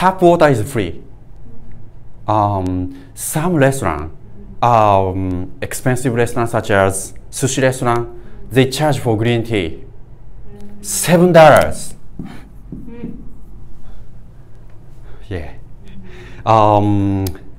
tap water is free. Some restaurants, expensive restaurants such as sushi restaurant, they charge for green tea $7. Yeah.